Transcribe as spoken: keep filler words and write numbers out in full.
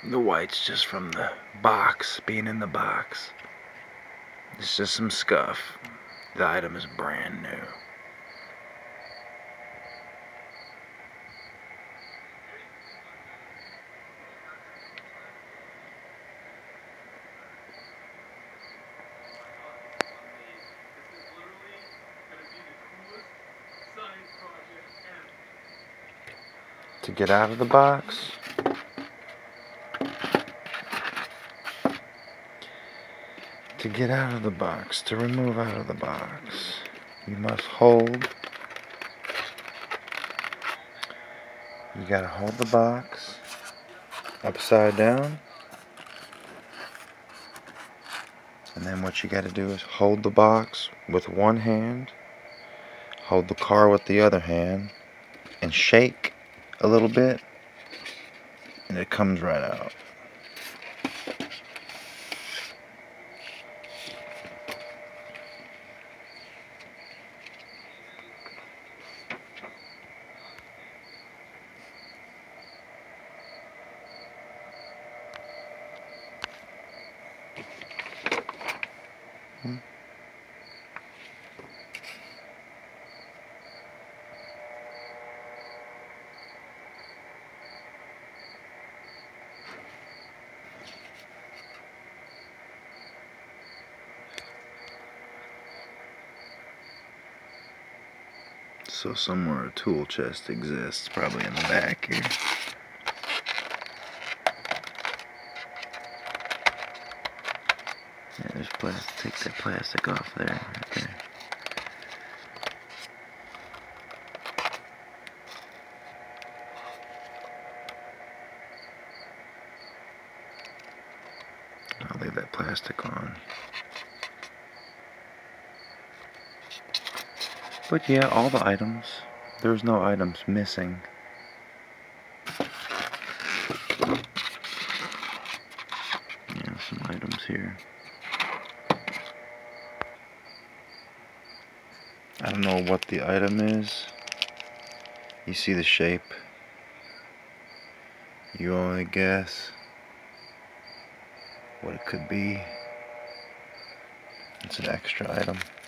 The white's just from the box, being in the box. It's just some scuff. The item is brand new. To get out of the box, to get out of the box, to remove out of the box, you must hold, you gotta hold the box upside down, and then what you gotta do is hold the box with one hand, hold the car with the other hand, and shake a little bit, and it comes right out. Hmm. So somewhere a tool chest exists, probably in the back here. Yeah, there's plastic. Take that plastic off there, right there. I'll leave that plastic on. But yeah, all the items. There's no items missing. Yeah, some items here. I don't know what the item is. You see the shape. You only guess what it could be. It's an extra item.